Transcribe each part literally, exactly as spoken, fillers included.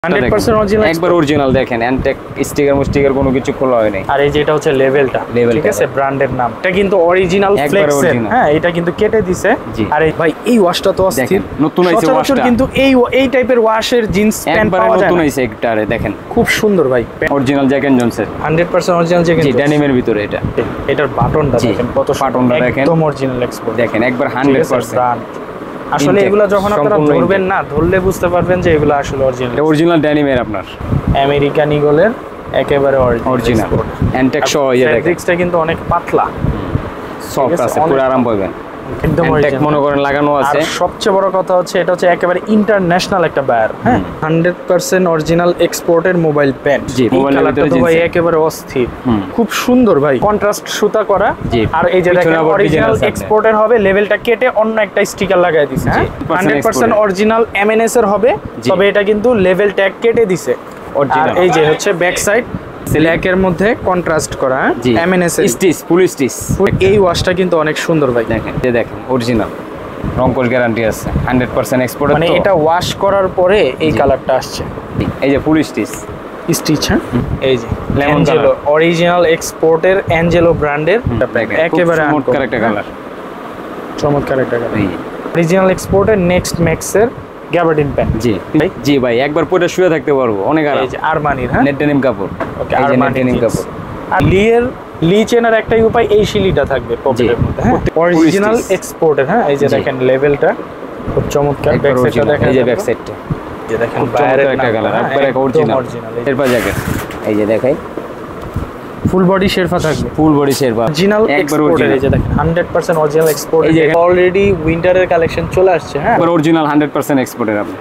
Hundred percent original একবার original দেখেন এনটেক স্টিকার মুস্টিকার কোনো কিছু খোলা হয় নাই। আর এই যে এটা হচ্ছে লেভেলটা, ঠিক আছে, ব্র্যান্ডের নাম। এটা কিন্তু অরিজিনাল ফ্লেক্সের, হ্যাঁ এটা কিন্তু কেটে দিছে। আর এই ভাই এই ওয়াশটা তো অস্থির, নতুন আইছে ওয়াশটা, কিন্তু এই এই টাইপের ওয়াশের জিন্স প্যান্ট পাওয়া যায়, নতুন আইছে একটারে দেখেন খুব সুন্দর ভাই, অরিজিনাল জ্যাক এন্ড জনসের hundred percent original Jack and Jones, ডেনিমের ভিতরে এটা। এটার বাটনটা দেখেন কত বাটনটা দেখেন, একদম অরিজিনাল এক্সপোর্ট দেখেন একবার হান্ড্রেড পার্সেন্ট। আসলে এগুলা যখন আপনারা ধরবেন না, ধরলে বুঝতে পারবেন যে এগুলা আসলে অরিজিনাল। এটা অরিজিনাল ডেনিমের আপনার আমেরিকান ইগলের একেবারে অরিজিনাল এনটেক সহ। এই দেখেন ফেব্রিক্সটা কিন্তু অনেক পাতলা, সফট আছে, পুরো আরাম পাবেন, একদম এনটেক মনে করেন লাগানো আছে। আর সবচেয়ে বড় কথা হচ্ছে এটা হচ্ছে একেবারে ইন্টারন্যাশনাল একটা বায়ার, হ্যাঁ হান্ড্রেড পার্সেন্ট অরিজিনাল এক্সপোর্টের মোবাইল প্যান্ট। জি, মোবাইল কালারটা তো ভাই একেবারে অস্থির, খুব সুন্দর ভাই, কন্ট্রাস্ট সুতা করা। আর এই যে দেখেন অরিজিনাল এক্সপোর্টের হবে, লেভেলটা কেটে অন্য একটা স্টিকার লাগায় দিয়েছে। হ্যাঁ হান্ড্রেড পার্সেন্ট অরিজিনাল এমএনএস এর হবে, তবে এটা কিন্তু লেভেল ট্যাগ কেটে দিছে। আর এই যে হচ্ছে ব্যাক সাইড ব্ল্যাকের মধ্যে কন্ট্রাস্ট করা এমএনএস এর স্টিচ, ফুল স্টিচ। এই ওয়াশটা কিন্তু অনেক সুন্দর ভাই, দেখেন এই দেখেন অরিজিনাল রংকশ গ্যারান্টি আছে, হান্ড্রেড পার্সেন্ট এক্সপোর্ট। মানে এটা ওয়াশ করার পরে এই কালারটা আসছে। এই যে ফুল স্টিচ স্টিচ, হ্যাঁ এই যে অ্যাঞ্জেলো অরিজিনাল এক্সপোর্টের অ্যাঞ্জেলো ব্র্যান্ডের একেবারে চমৎকার একটা কালার, চমৎকার একটা কালার। অরিজিনাল এক্সপোর্টের নেক্সট ম্যাক্সের গ্যাবার্ডিন প্যান্ট। জি জি ভাই, একবার পরে শুয়ে থাকতে পারবো, অনেক আরাম। এই যে আরমানির, হ্যাঁ নেট ডেনিম কাপড়। ওকে, আরমানি ডেনিম কাপড়। আর লিয়ের লি চেনার একটাই উপায়, এই শিলিটা থাকবে পকেটের মধ্যে, হ্যাঁ অরিজিনাল এক্সপোর্টের। হ্যাঁ এই যে দেখেন লেভেলটা খুব চমৎকার, ব্যাক সাইডটা দেখেন, এই যে ব্যাক সাইডটা, এই যে দেখেন বাইরের একটা কালার একবার অরিজিনাল শেরপা জ্যাকেট। এই যে দেখাই ফুল বডি শেরপা থাকবে, ফুল বডি শেরপা অরিজিনাল এক্সপোর্টের। এই যে দেখেন হান্ড্রেড পার্সেন্ট অরিজিনাল এক্সপোর্ট। এই যে অলরেডি উইন্টারের কালেকশন চলে আসছে, হ্যাঁ একবার অরিজিনাল হান্ড্রেড পার্সেন্ট এক্সপোর্টের। আপনি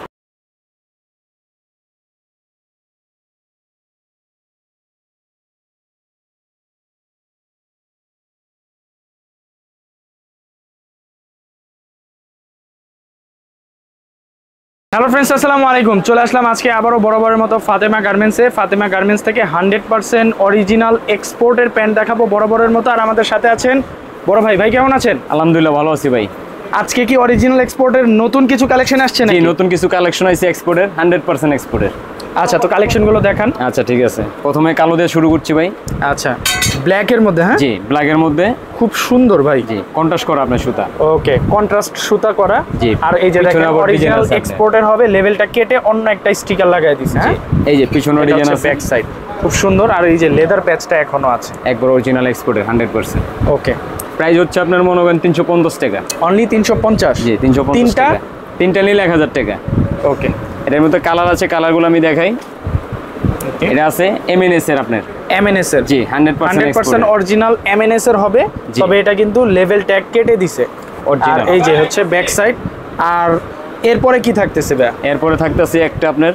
হ্যালো ফ্রেন্ডস, আসসালামু আলাইকুম। চলে আসলাম আজকে আবারও বরাবরের মতো ফাতেমা গার্মেন্টসে। ফাতেমা গার্মেন্টস থেকে হান্ড্রেড পার্সেন্ট অরিজিনাল এক্সপোর্টের প্যান্ট দেখাবো বরাবরের মতো। আর আমাদের সাথে আছেন বড় ভাই। ভাই কেমন আছেন? আলহামদুলিল্লাহ ভালো আছি ভাই। আজকে কি অরিজিনাল এক্সপোর্টের নতুন কিছু কালেকশন আসছে নাকি? নতুন কিছু কালেকশন আছে এক্সপোর্টের, হান্ড্রেড পার্সেন্ট এক্সপোর্টের। আচ্ছা, তো কালেকশনগুলো দেখান। আচ্ছা ঠিক আছে, প্রথমে কালো দিয়ে শুরু করছি ভাই। আচ্ছা, ব্ল্যাকের মধ্যে, হ্যাঁ জি ব্ল্যাকের মধ্যে খুব সুন্দর ভাই। জি, কন্ট্রাস্ট করা আপনার সুতা। ওকে, কন্ট্রাস্ট সুতা করা। জি, আর এই যে দেখেন অরিজিনাল এক্সপোর্টের হবে, লেভেলটা কেটে অন্য একটা স্টিকার লাগায় দিয়েছে। হ্যাঁ এই যে পিছনে ডিজাইন আছে, ব্যাক সাইড খুব সুন্দর। আর এই যে লেদার প্যাচটা এখনো আছে, একবার অরিজিনাল এক্সপোর্টের হান্ড্রেড পার্সেন্ট। ওকে, প্রাইস হচ্ছে আপনার মনে করেন তিনশো পঞ্চাশ টাকা। অনলি তিনশো পঞ্চাশ? জি তিনশো পঞ্চাশ টাকা। তিনটা নিলে এক হাজার টাকা। ওকে, এটার মধ্যে কালার আছে, কালারগুলো আমি দেখাই। এটা আছে এমএনএস এর, আপনার এমএনএস এর। জি হান্ড্রেড পার্সেন্ট অরিজিনাল এমএনএস এর হবে, তবে এটা কিন্তু লেভেল ট্যাগ কেটে দিছে। আর এই যে হচ্ছে ব্যাক সাইড। আর এরপরে কি থাকতেছে ভাই? এরপরে থাকতেছে একটা আপনার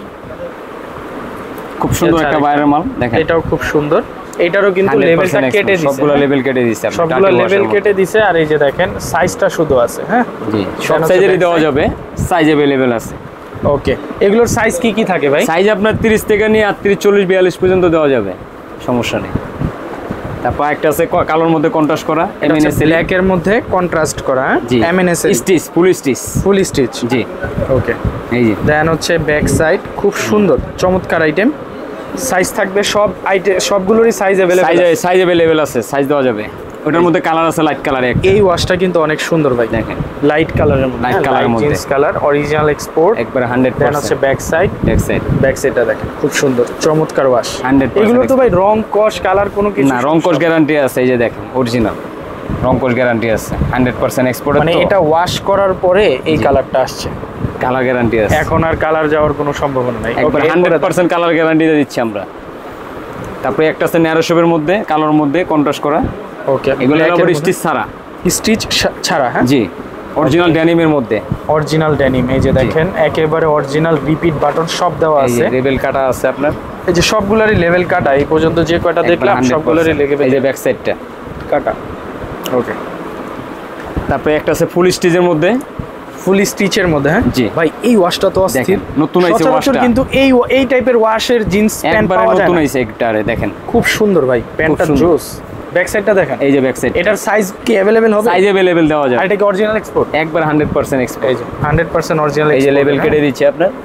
খুব সুন্দর একটা বাইরের মাল, দেখেন এটাও খুব সুন্দর। এটারও কিন্তু লেভেলটা কেটে দিছে, সবগুলো লেভেল কেটে দিছে, সবগুলো লেভেল কেটে দিছে। আর এই যে দেখেন সাইজটা শুধু আছে, হ্যাঁ জি সব সাইজেরই দেওয়া যাবে, সাইজ अवेलेबल আছে। ওকে, এগুলোর সাইজ কি কি থাকে ভাই? সাইজ আপনার তিরিশ থেকে নিয়ে আটত্রিশ, চল্লিশ, বিয়াল্লিশ পর্যন্ত দেওয়া যাবে, সমস্যা নেই। তারপর একটা আছে কালোর মধ্যে কন্ট্রাস্ট করা, এমএনএস ব্ল্যাকের মধ্যে কন্ট্রাস্ট করা, MNS stitch, full stitch, full stitch. জি ওকে, এই যে দেন হচ্ছে ব্যাক সাইড, খুব সুন্দর চমৎকার আইটেম। সাইজ থাকবে সব আইটেম, সবগুলোরই size available size size available আছে, সাইজ দেওয়া যাবে। ওটার মধ্যে কালার আছে, লাইট কালার। এই ওয়াশটা কিন্তু অনেক সুন্দর ভাই, দেখেন লাইট কালারের মধ্যে, লাইট কালারের মধ্যে, জিন্স কালার, অরিজিনাল এক্সপোর্ট, একবার হান্ড্রেড পার্সেন্ট। হচ্ছে back side, back side back সাইডটা দেখেন খুব সুন্দর চমৎকার ওয়াশ। হান্ড্রেড এগুলো তো ভাই রং কস কালার কোনো কিছু না, রং কস গ্যারান্টি আছে। এই যে দেখেন অরিজিনাল রং কস গ্যারান্টি আছে, হান্ড্রেড পার্সেন্ট এক্সপোর্ট। মানে এটা ওয়াশ করার পরে এই কালারটা আসছে, কালার গ্যারান্টি আছে, এখন আর কালার যাওয়ার কোনো সম্ভাবনা নাই, একবার হান্ড্রেড পার্সেন্ট কালার গ্যারান্টি দিচ্ছি আমরা। তারপরে একটা আছে ন্যারো শেপের মধ্যে, কালোর মধ্যে কন্ট্রাস্ট করা। ওকে, এগুলো আবার স্টিচ ছাড়া, স্টিচ ছাড়া, হ্যাঁ জি অরিজিনাল ডেনিমের মধ্যে, অরিজিনাল ডেনিম। এই যে দেখেন একেবারে অরিজিনাল রিপিট বাটন সব দেওয়া আছে, লেভেল কাটা আছে আপনার। এই যে সবগুলোরই লেভেল কাটা, এই পর্যন্ত যে কয়টা দেখলাম সবগুলোরই লেভেল। এই যে ব্যাক সাইডটা কাটা। ওকে, তারপরে একটা আছে ফুল স্টিচের মধ্যে, ফুল স্টিচের মধ্যে, হ্যাঁ জি ভাই এই ওয়াশটা তো অস্থির, নতুন আইছে ওয়াশটা। কিন্তু এই এই টাইপের ওয়াশের জিন্স প্যান্ট পাওয়া যায়, নতুন আইছে একটারে, দেখেন খুব সুন্দর ভাই প্যান্টটা জোস। ব্যাক সাইডটা দেখেন, এই যে ব্যাক সাইড, এটার সাইজ কি अवेलेबल হবে? সাইজ अवेलेबल দেওয়া যায়। আর এটা কি অরিজিনাল এক্সপোর্ট? একবার হান্ড্রেড পার্সেন্ট এক্সপোর্ট। এই যে হান্ড্রেড পার্সেন্ট অরিজিনাল, এই যে লেভেল কেটে দিচ্ছি আপনার,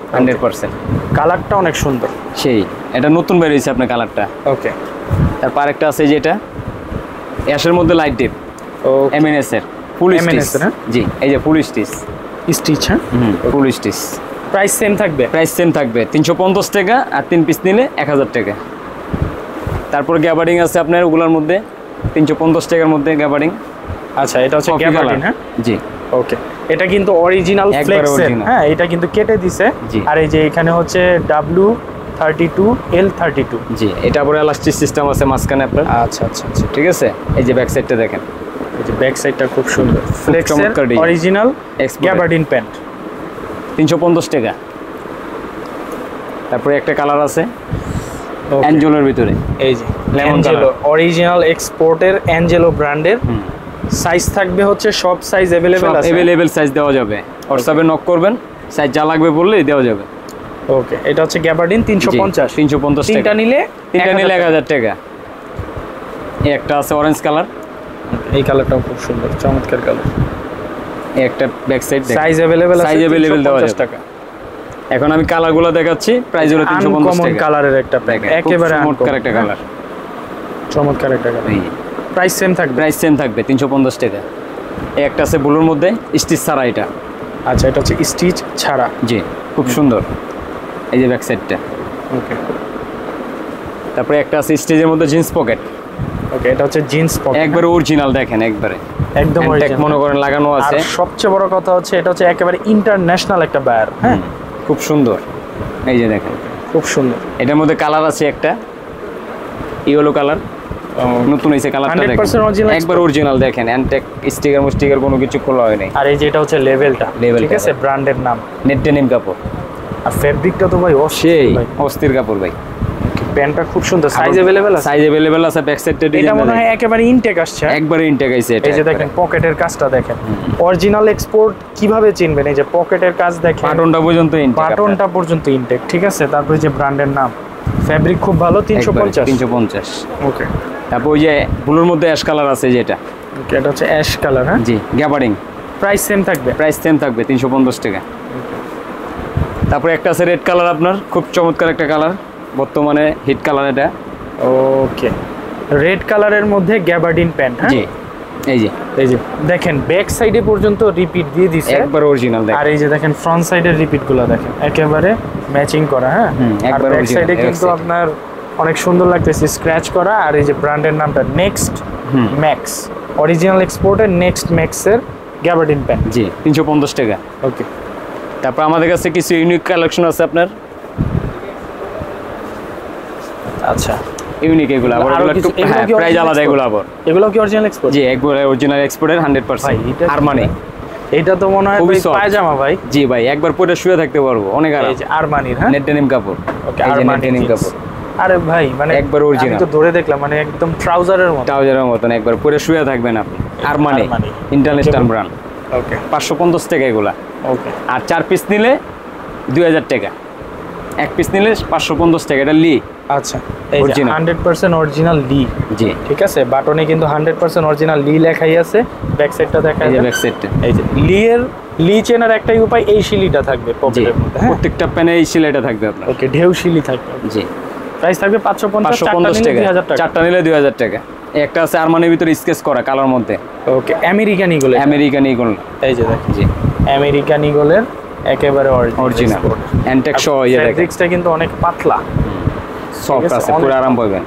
হান্ড্রেড পার্সেন্ট। কালারটা অনেক সুন্দর, সেই এটা নতুন বের হয়েছে আপনার কালারটা। ওকে, তারপর আরেকটা আছে যেটা অ্যাশের মধ্যে লাইট ডিপ, ও এমএনএস এর ফুল স্টিচ। জি, এই যে ফুল স্টিচ স্টিচ। হ্যাঁ, হুম, ফুল স্টিচ। প্রাইস সেম থাকবে? প্রাইস সেম থাকবে, তিনশো পঞ্চাশ টাকা, আর তিন পিস নিলে এক হাজার টাকা। তারপর গ্যাবার্ডিং আছে আপনার ওগুলোর মধ্যে তিনশো পঞ্চাশ টাকার মধ্যে গ্যাবার্ডিং। আচ্ছা, এটা হচ্ছে গ্যাবার্ডিং। হ্যাঁ, জি, ওকে। এটা কিন্তু অরিজিনাল ফ্লেক্স এর। হ্যাঁ, এটা কিন্তু কেটে দিছে। আর এই যে এখানে হচ্ছে W thirty two L thirty two. জি, এটা পরে এলাস্টিক সিস্টেম আছে মাঝখানে আপনার। আচ্ছা আচ্ছা আচ্ছা, ঠিক আছে। এই যে ব্যাক সাইডটা দেখেন, এই যে ব্যাক সাইডটা খুব সুন্দর, ফ্লেক্স এর অরিজিনাল গ্যাবার্ডিন প্যান্ট, তিনশো পঞ্চাশ টাকা। তারপরে একটা কালার আছে অ্যাঞ্জেলোর ভিতরে, এই যে লেমন কালার, অরিজিনাল এক্সপোর্টের অ্যাঞ্জেলো ব্র্যান্ডের। সাইজ থাকবে হচ্ছে সব সাইজ अवेलेबल আছে, अवेलेबल সাইজ দেওয়া যাবে। হোয়াটসঅ্যাপে নক করবেন, সাইজ যা লাগবে বললেই দেওয়া যাবে। ওকে, এটা হচ্ছে গ্যাবার্ডিন তিনশো পঞ্চাশ। তিনশো পঞ্চাশ টাকা, তিনটা নিলে তিনটা নিলে এক হাজার টাকা। এই একটা আছে অরেঞ্জ কালার, এই কালারটাও খুব সুন্দর, চমৎকার কালার। এই একটা ব্যাক সাইড, সাইজ अवेलेबल আছে, সাইজ अवेलेबल দেওয়া যাবে টাকা। এখন আমি কালারগুলো দেখাচ্ছি, প্রাইস হলো তিনশো পঞ্চাশ টাকা। কমন কালারের একটা প্যাক, একেবারে চমৎকার একটা কালার, চমৎকার একটা কালার। প্রাইস সেম থাকবে? প্রাইস সেম থাকবে, তিনশো পঞ্চাশ টাকা। এই একটা আছে ব্লুর মধ্যে স্টিচ ছাড়া, এটা। আচ্ছা, এটা হচ্ছে স্টিচ ছাড়া। জি, খুব সুন্দর। এই যে ব্যাক সাইডটা। ওকে, তারপরে একটা আছে স্টিচের মধ্যে জিন্স পকেট। ওকে, এটা হচ্ছে জিন্স পকেট, একবারে অরিজিনাল দেখেন, একবারে একদম অরিজিনাল মনে করেন লাগানো আছে। আর সবচেয়ে বড় কথা হচ্ছে এটা হচ্ছে একেবারে ইন্টারন্যাশনাল একটা বায়ার। হ্যাঁ, খুব সুন্দর। এই যে দেখেন, খুব সুন্দর। এটার মধ্যে কালার আছে একটা ইয়েলো কালার, নতুন হইছে কালারটা দেখেন, হান্ড্রেড পার্সেন্ট অরিজিনাল, একবার অরিজিনাল দেখেন। অ্যান্টেক স্টিকার মুস্টিকার কোনো কিছু খোলা হয় নাই। আর এই যে এটা হচ্ছে লেভেলটা, ঠিক আছে, ব্র্যান্ডের নাম নেট ডেনিম কাপড়। আর ফেব্রিকটা তো ভাই সেই অস্থির কাপড় ভাই। প্যান্টটা খুব সুন্দর, সাইজ अवेलेबल আছে, সাইজ अवेलेबल আছে। ব্যাক সাইডটা ডিজাইন, এটা মনে হয় একেবারে ইনটেক আসছে, একবারে ইনটেক আইছে এটা। এই যে দেখেন পকেটের কাজটা দেখেন, অরিজিনাল এক্সপোর্ট কিভাবে চিনবেন? এই যে পকেটের কাজ দেখেন, বাটনটা পর্যন্ত ইনটেক, বাটনটা পর্যন্ত ইনটেক, ঠিক আছে। তারপরে যে ব্র্যান্ডের নাম, ফেব্রিক খুব ভালো, তিনশো পঞ্চাশ। তিনশো পঞ্চাশ। ওকে, তারপর ওই যে ব্লুর মধ্যে অ্যাশ কালার আছে যেটা, ওকে, এটা হচ্ছে অ্যাশ কালার। হ্যাঁ, জি, গ্যাবার্ডিং। প্রাইস সেম থাকবে? প্রাইস সেম থাকবে, তিনশো পঞ্চাশ টাকা। তারপরে একটা আছে রেড কালার, আপনার খুব চমৎকার একটা কালার, বর্তমানে হিট কালার এটা। ওকে, রেড কালারের মধ্যে গ্যাবার্ডিন প্যান্ট। হ্যাঁ, জি, এই যে এই যে দেখেন ব্যাক সাইডে পর্যন্ত রিপিট দিয়ে দিছে, একবার অরিজিনাল দেখেন। আর এই যে দেখেন ফ্রন্ট সাইডের রিপিটগুলো দেখেন, একেবারে ম্যাচিং করা। হ্যাঁ, আর ব্যাক সাইডে কিন্তু আপনার অনেক সুন্দর লাগতেছে, স্ক্র্যাচ করা। আর এই যে ব্র্যান্ডের নামটা নেক্সট ম্যাক্স, অরিজিনাল এক্সপোর্টের নেক্সট ম্যাক্সের গ্যাবার্ডিন প্যান্ট। জি, তিনশো পঞ্চাশ টাকা। ওকে, তারপর আমাদের কাছে কিছু ইউনিক কালেকশন আছে আপনার। আচ্ছা, ইউনিক এগুলো আবার, এগুলো একটু প্রাইস আলাদা। এগুলো আবার, এগুলো কি অরিজিনাল এক্সপোর্ট? জি, একবারে অরিজিনাল এক্সপোর্টের হান্ড্রেড পার্সেন্ট। আরমানি, এটা তো মনে হয় পায়জামা ভাই। জি ভাই, একবার পরে শুয়ে থাকতে পারবো, অনেক আরাম। এই যে আরমানির, হ্যাঁ, নেট ডেনিম কাপড়। ওকে, আরমানি ডেনিম কাপড়। আরে ভাই, মানে একবার অরিজিনাল, আমি তো ধরে দেখলাম, মানে একদম ট্রাউজারের মতো, ট্রাউজারের মতন, একবার পরে শুয়ে থাকবেন আপনি। Armani international brand. ওকে, পাঁচশো পঞ্চাশ টাকা এগুলা। ওকে, আর চার পিস নিলে দুই হাজার টাকা, এক পিস নিলে পাঁচশো পঞ্চাশ টাকা। এটা লি। আচ্ছা, এই যে হান্ড্রেড পার্সেন্ট অরিজিনাল লি। জি, ঠিক আছে, বাটনে কিন্তু হান্ড্রেড পার্সেন্ট অরিজিনাল লি লেখাই আছে। ব্যাক সাইডটা দেখা যায়, ব্যাক সাইডটা এই যে লি এর, লি চেনার একটাই উপায়, এই শিলিটা থাকবে পকেটের মধ্যে। হ্যাঁ, প্রত্যেকটা প্যানে এই শিলাইটা থাকবে আপনার। ওকে, ঢেউ শিলি থাকবে। জি, প্রাইস থাকবে পাঁচশো পঞ্চাশ টাকা, চারটা নিলে দুই হাজার টাকা। একটা আছে আরমানির ভিতরে স্কেচ করা কালার মধ্যে। Okay, American Eagle, American Eagle. এই যে দেখেন, জি, আমেরিকান ইগলের একেবারে অরিজিনাল অ্যান্টেক সহ। এই দেখেন, ফেব্রিক্সটা কিন্তু অনেক পাতলা, সফট আছে, পুরো আরাম পাবেন।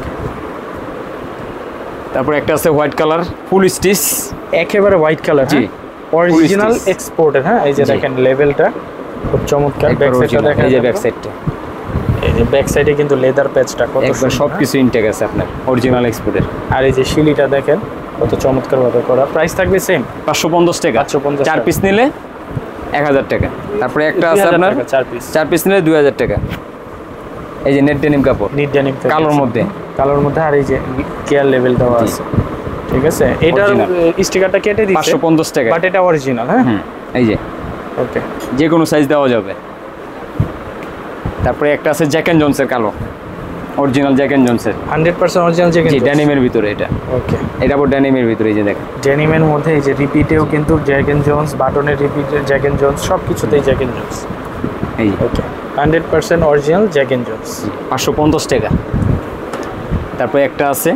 তারপর একটা আছে হোয়াইট কালার, ফুল স্টিচ, একেবারে হোয়াইট কালার। জি, অরিজিনাল এক্সপোর্টের। হ্যাঁ, এই যে দেখেন লেভেলটা খুব চমৎকার। ব্যাক সাইডটা দেখেন, এই যে ব্যাক সাইডটা, এই যে ব্যাক সাইডে কিন্তু লেদার প্যাচটা কত সুন্দর, সবকিছু ইনটেক আছে আপনার অরিজিনাল এক্সপোর্টের। আর এই যে শিলিটা দেখেন কত চমৎকার ভাবে করা। প্রাইস থাকবে সেম, পাঁচশো পঞ্চাশ টাকা। পাঁচশো পঞ্চাশ, চার পিস নিলে এক হাজার টাকা। তারপরে একটা আছে আপনার চার পিস, চার পিস নিলে দুই হাজার টাকা। এই যে নেট ডেনিম কাপড়, নেট ডেনিম কালোর মধ্যে, কালোর মধ্যে। আর এই যে কেয়ার লেভেল দেওয়া আছে, ঠিক আছে। এটার স্টিকারটা কেটে দিয়েছে, পাঁচশো পঞ্চাশ টাকা, বাট এটা অরিজিনাল। হ্যাঁ, এই যে, ওকে, যে কোনো সাইজ দেওয়া যাবে। তারপরে একটা আছে জ্যাক এন্ড জনসের কালো, অরিজিনাল জ্যাক এন্ড জনসের, hundred percent original Jack and Jones, ডেনিমের ভিতরে এটা। ওকে, এটা আবার ডেনিমের ভিতরে, এই যে দেখেন, ডেনিমের মধ্যে এই যে রিপিটেও কিন্তু জ্যাক এন্ড জনস, বাটনের রিপিট জ্যাক এন্ড জনস, সব কিছুতেই জ্যাক এন্ড জনস। এই okay hundred percent original Jack and Jones, পাঁচশো পঞ্চাশ টাকা। তারপরে একটা আছে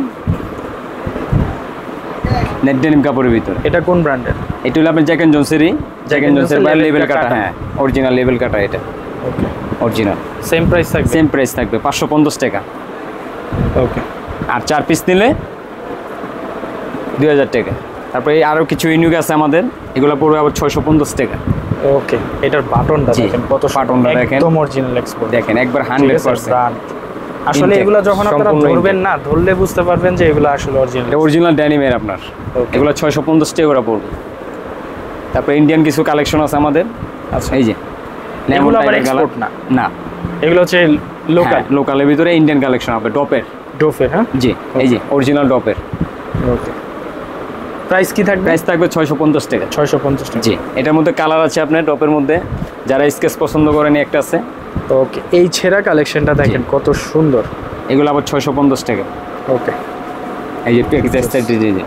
নেট ডেনিম কাপড়ের ভিতরে, এটা কোন ব্র্যান্ডের? এটা হলো আপনার জ্যাক এন্ড জোন্সেরই, জ্যাক এন্ড জোন্সের বাইরে লেভেল কাটা, হ্যাঁ অরিজিনাল লেভেল কাটা এটা। ওকে অরিজিনাল সেম প্রাইস থাকবে? সেম প্রাইস থাকবে পাঁচশো পঞ্চাশ টাকা। ওকে আর চার পিস নিলে দুই হাজার টাকা। তারপরে আরও কিছু ইউনিক আছে আমাদের, এগুলো পড়বে আবার ছয়শো পঞ্চাশ টাকা। ওকে এটার বাটনটা দেখেন কত, বাটনটা দেখেন একদম অরিজিনাল এক্সপোর্ট, দেখেন একবার হান্ড্রেড পার্সেন্ট। আসলে এগুলো যখন আপনারা ধরবেন না, ধরলে বুঝতে পারবেন যে এগুলো আসলে অরিজিনাল, এটা অরিজিনাল ড্যানিমের আপনার। এগুলো ছয়শো পঞ্চাশ টাকা করে পড়বে। তারপরে ইন্ডিয়ান কিছু কালেকশন আছে আমাদের। আচ্ছা এই যে এগুলো আবার এক্সপোর্ট না, না এগুলো হচ্ছে লোকাল, লোকালের ভিতরে ইন্ডিয়ান কালেকশন হবে ডপের, ডোফের। হ্যাঁ জি এই যে অরিজিনাল ডপের। ওকে প্রাইস কি থাকবে? প্রাইস থাকবে ছয়শো পঞ্চাশ টাকা। ছয়শো পঞ্চাশ টাকা, জি। এটার মধ্যে কালার আছে আপনার ডপের মধ্যে, যারা স্কেচ পছন্দ করেন একটা আছে। ওকে এই ছেঁড়া কালেকশনটা দেখেন কত সুন্দর, এগুলো আবার ছয়শো পঞ্চাশ টাকা। ওকে এই যে প্যাকেজ যে,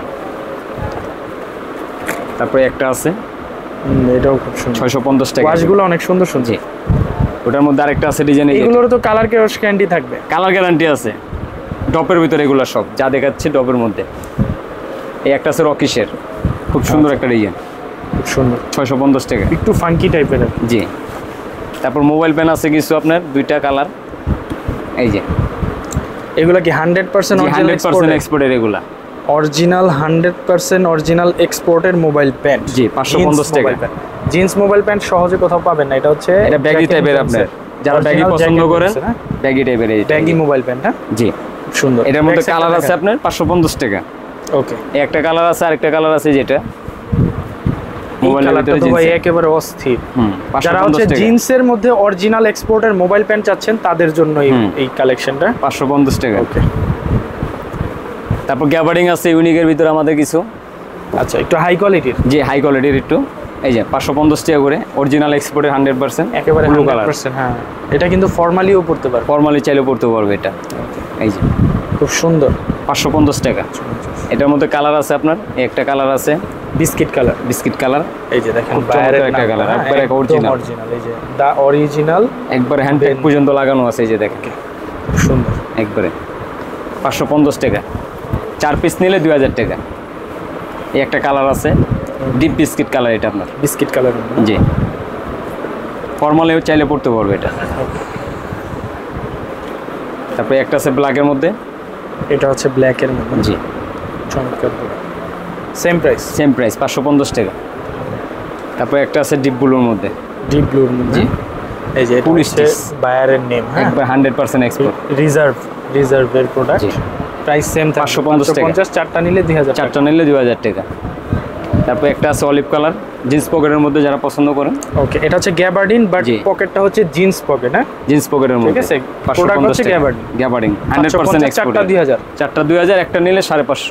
তারপরে একটা আছে এটাও খুব সুন্দর, ছয়শো পঞ্চাশ টাকা। ওয়াশগুলো অনেক সুন্দর সুন্দর। জি ওটার মধ্যে আরেকটা আছে ডিজাইন, এগুলোর তো কালার গ্যারান্টি থাকবে? কালার গ্যারান্টি আছে ডপের ভিতরে, এগুলো সব যা দেখাচ্ছে ডপের মধ্যে। এই একটা আছে রকিশের, খুব সুন্দর একটা ডিজাইন, খুব সুন্দর, ছয়শো পঞ্চাশ টাকা, একটু ফাঙ্কি টাইপের। জি। তারপর মোবাইল পেন আছে কিছু আপনার, দুইটা কালার। এই যে এগুলা কি হান্ড্রেড পার্সেন্ট হান্ড্রেড পার্সেন্ট এক্সপোর্টের, এগুলা অরিজিনাল হান্ড্রেড পার্সেন্ট অরিজিনাল এক্সপোর্টের মোবাইল পেন। জি পাঁচশো পঞ্চাশ টাকা। জিন্স মোবাইল প্যান্ট সহজে কোথাও পাবেন না, এটা হচ্ছে এটা ব্যাগি টাইপের, আপনার যারা ব্যাগি পছন্দ করেন ব্যাগি টাইপের, এই ব্যাগি মোবাইল প্যান্ট। হ্যাঁ জি সুন্দর। এটার মধ্যে কালার আছে আপনার পাঁচশো পঞ্চাশ টাকা। ওকে একটা কালার আছে, আরেকটা কালার আছে যেটা মোবাইলের ভিতরে তো ভাই একেবারে অস্থির। যারা হচ্ছে জিন্সের মধ্যে অরিজিনাল এক্সপোর্টের মোবাইল প্যান্ট চাচ্ছেন তাদের জন্য এই কালেকশনটা পাঁচশো পঞ্চাশ টাকা। ওকে তারপর গ্যাবার্ডিং আছে ইউনিকের ভিতরে আমাদের কিছু। আচ্ছা একটু হাই কোয়ালিটির? জি হাই কোয়ালিটির একটু। এই যে পাঁচশো পঞ্চাশ টাকা করে, অরিজিনাল এক্সপোর্টের হান্ড্রেড পার্সেন্ট, একেবারে হান্ড্রেড পার্সেন্ট। হ্যাঁ এটা কিন্তু ফর্মালিও পড়তে পারবে, ফর্মালি চাইলেও পড়তে পারবে এটা। এই যে খুব সুন্দর, পাঁচশো পঞ্চাশ টাকা। এটার মধ্যে কালার আছে আপনার, একটা কালার আছে বিস্কিট কালার, বিস্কিট কালার। এই যে দেখেন বাইরের একটা কালার, একবারে অরিজিনাল, অরিজিনাল। এই যে দা অরিজিনাল, একবারে হ্যান্ড ট্যাগ পর্যন্ত লাগানো আছে। এই যে দেখেন খুব সুন্দর, একবারে পাঁচশো পঞ্চাশ টাকা। চার পিস নিলে দুই হাজার টাকা। এই একটা কালার আছে ডিপ বিস্কিট কালার, এটা আপনার বিস্কিট কালার। জি ফর্মালেও চাইলে পড়তে পারবে এটা। তারপরে একটা আছে ব্ল্যাকের মধ্যে, এটা হচ্ছে ব্ল্যাকের মধ্যে। জি চমৎকার, সেম প্রাইস, সেম প্রাইস পাঁচশো পঞ্চাশ টাকা। তারপরে একটা আছে ডিপ ব্লুর মধ্যে, ডিপ ব্লুর মধ্যে। এই যে এটা হচ্ছে বায়ারের নেম, একবার হান্ড্রেড পার্সেন্ট এক্সপোর্ট, রিজার্ভ, রিজার্ভের প্রোডাক্ট। প্রাইস সেম পাঁচশো পঞ্চাশ টাকা। চারটা নিলে দুই হাজার, চারটা নিলে দুই হাজার টাকা। তারপর একটা আছে অলিভ কালার, জিন্স পকেটের মধ্যে যারা পছন্দ করেন। ওকে এটা হচ্ছে গ্যাবার্ডিন, বাট পকেটটা হচ্ছে জিন্স পকেট। হ্যাঁ জিন্স পকেটের মধ্যে, ঠিক আছে। প্রোডাক্ট হচ্ছে gabardine, gabardine hundred percent export. চারটা দুই হাজার, চারটা দুই হাজার, একটা নিলে সাড়ে পাঁচশো।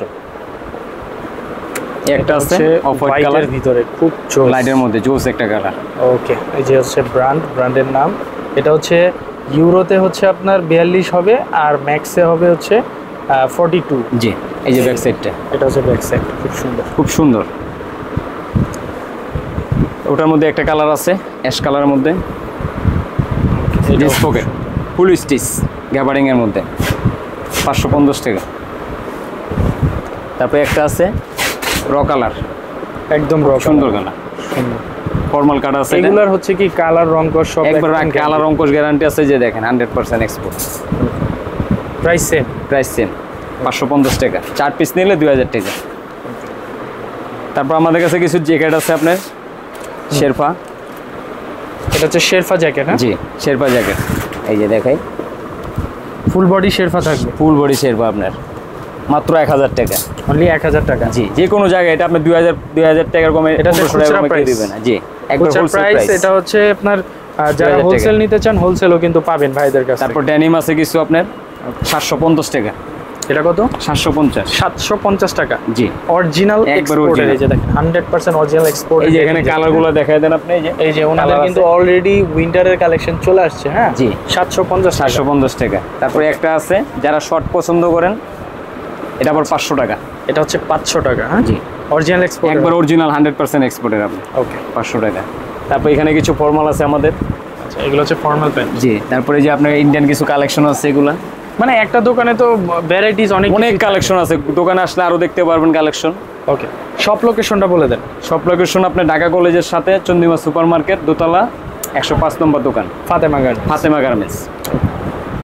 একটা আছে অফ হোয়াইট কালার ভিতরে, খুব জোস, লাইটের মধ্যে জোস একটা কালার। ওকে এই যে হচ্ছে ব্র্যান্ড, ব্র্যান্ডের নাম। এটা হচ্ছে ইউরোতে হচ্ছে আপনার বিয়াল্লিশ হবে, আর ম্যাক্সে হবে হচ্ছে ফর্টি টু। জি এই যে ব্যাক সাইডটা, এটা হচ্ছে ব্যাক সাইড, খুব সুন্দর, খুব সুন্দর। ওটার মধ্যে একটা কালার আছে অ্যাশ কালারের মধ্যে, jeans pocket full stitch gabardine এর মধ্যে, পাঁচশো পঞ্চাশ টাকা। তারপরে একটা আছে র কালার, একদম র, সুন্দর কালার, সুন্দর ফর্মাল কাট আছে। এগুলার হচ্ছে কি কালার রং কস সব একবার কালার রং কস গ্যারান্টি আছে। যে দেখেন hundred percent export. Price same, price same পাঁচশো পঞ্চাশ টাকা। চার পিস নিলে দুই হাজার টাকা। তারপর আমাদের কাছে কিছু জ্যাকেট আছে আপনার শেরপা, এটা হচ্ছে শেরপা জ্যাকেট। হ্যাঁ জি শেরপা জ্যাকেট। এই যে দেখাই ফুল বডি শেরপা থাকবে, ফুল বডি শেরপা আপনার মাত্র এক হাজার টাকা, অনলি এক হাজার টাকা। জি যে কোনো জায়গায় এটা আপনি দুই হাজার দুই হাজার টাকার কমে এটা দিবেন না। জি একবার হোলসেল প্রাইস। এটা হচ্ছে আপনার যারা হোলসেল নিতে চান হোলসেলও কিন্তু পাবেন ভাইদের কাছে। তারপর ড্যানিম আছে কিছু আপনার সাতশো পঞ্চাশ টাকা। এটা কত? সাতশো পঞ্চাশ, সাতশো পঞ্চাশ টাকা। জি অরিজিনাল এক্সপোর্ট। এই যে দেখেন হান্ড্রেড পার্সেন্ট অরিজিনাল এক্সপোর্ট। এই যে এখানে কালারগুলো দেখায় দেন আপনি। এই যে এই যে ওনাদের কিন্তু অলরেডি উইন্টারের কালেকশন চলে আসছে। হ্যাঁ জি সাতশো পঞ্চাশ, সাতশো পঞ্চাশ টাকা। তারপরে একটা আছে যারা শর্ট পছন্দ করেন, এটা আবার পাঁচশো টাকা। এটা হচ্ছে পাঁচশো টাকা। হ্যাঁ জি অরিজিনাল এক্সপোর্ট, একবার অরিজিনাল হান্ড্রেড পার্সেন্ট এক্সপোর্টের আপনি। ওকে পাঁচশো টাকা। তারপর এখানে কিছু ফর্মাল আছে আমাদের, আচ্ছা এগুলো হচ্ছে ফর্মাল প্যান্ট। জি, তারপরে যে আপনার ইন্ডিয়ান কিছু কালেকশন আছে এগুলা, মানে একটা দোকানে তো ভ্যারাইটিস অনেক অনেক কালেকশন আছে, দোকানে আসলে আরো দেখতে পারবেন কালেকশন। ওকে, সব লোকেশনটা বলে দেন। সব লোকেশন আপনার ঢাকা কলেজের সাথে চন্দিমা সুপার মার্কেট, দোতলা, একশো পাঁচ নম্বর দোকান, ফাতেমা গার্মেন্টস। ফাতেমা গার্মেন্টস।